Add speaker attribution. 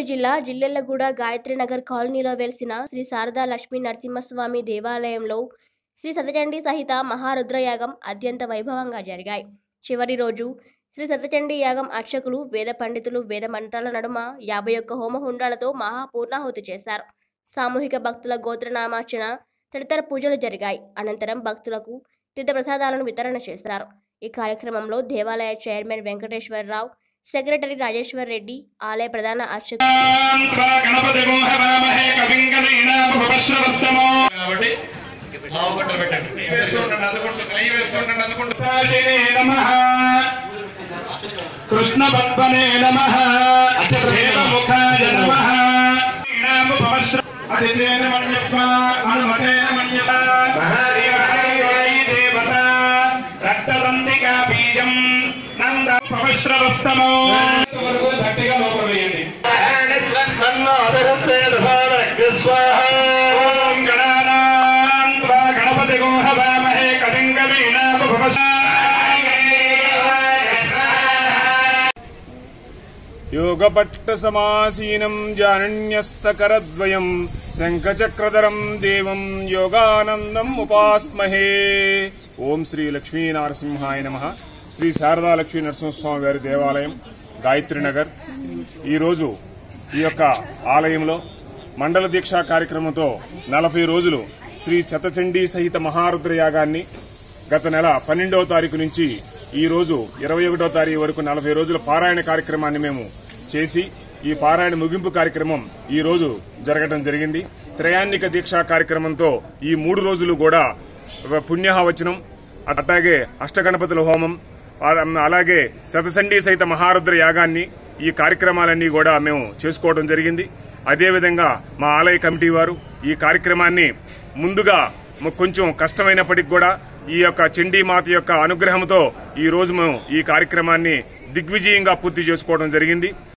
Speaker 1: నల్గొండ జిల్లా జిల్లెళ్లగూడ గాయత్రీనగర్ కాలనీలో వెలిసిన శ్రీ శారదా లక్ష్మీ నరసింహస్వామి దేవాలయంలో శ్రీ శతచండీ సహిత మహారుద్రయాగం అత్యంత వైభవంగా జరిగాయి. చివరి రోజు శ్రీ శతచండీ యాగం అర్చకులు, వేద పండితులు వేద మంత్రాల నడుమ 51 హోమహుండాలతో మహాపూర్ణాహుతి చేశారు. సామూహిక భక్తుల గోత్రనామార్చన తదితర పూజలు జరిగాయి. అనంతరం భక్తులకు తీర్థప్రసాదాలను వితరణ చేశారు. ఈ కార్యక్రమంలో దేవాలయ చైర్మన్ వెంకటేశ్వరరావు, సెక్రటరీ రాజేశ్వర్ రెడ్డి, ఆలయ ప్రధాన అర్చకులు
Speaker 2: కృష్ణ పద్మనే నమః ముఖాయ నమః అతిథేన మన్యస్మ అనుమతేన మన్యస్మ మహాదేవాయ దేవత రక్తదంతికా బీజం నంద పవిశ్రవస్తమో వరకు గట్టిగా లోపల వేయండి. ఓం గణానాం త్వా గణపతిగం హవామహే కవిం కవీనాముపమశ్రవస్తమో.
Speaker 3: యోగపట్ట సమాసీనం జానన్యస్తకరద్వయం శంఖచక్రధరం దేవం యోగానందం ఉపాస్మహే. ఓం శ్రీ లక్ష్మీ నరసింహాయ నమః. శ్రీ శారదా లక్ష్మీ నరసింహస్వామి వారి దేవాలయం గాయత్రీనగర్. ఈరోజు ఈ యొక్క ఆలయంలో మండల దీక్షా కార్యక్రమంతో 40 రోజులు శ్రీ శతచండీ సహిత మహారుద్ర యాగాన్ని గత నెల 12వ తారీఖు నుంచి ఈ రోజు 21వ తారీఖు వరకు 40 రోజుల పారాయణ కార్యక్రమాన్ని మేము చేసి ఈ పారాయణ ముగింపు కార్యక్రమం ఈ రోజు జరగడం జరిగింది. త్రయాన్నిక దీక్షా కార్యక్రమంతో ఈ 3 రోజులు కూడా పుణ్యహవచనం, అట్లాగే అష్టగణపతుల హోమం, అలాగే శతచండీ సహిత మహారుద్ర యాగాన్ని ఈ కార్యక్రమాలన్నీ కూడా మేము చేసుకోవడం జరిగింది. అదేవిధంగా మా ఆలయ కమిటీ వారు ఈ కార్యక్రమాన్ని ముందుగా కొంచెం కష్టమైనప్పటికీ కూడా ఈ యొక్క చండీమాత యొక్క అనుగ్రహంతో ఈ రోజు మేము ఈ కార్యక్రమాన్ని దిగ్విజయంగా పూర్తి చేసుకోవడం జరిగింది.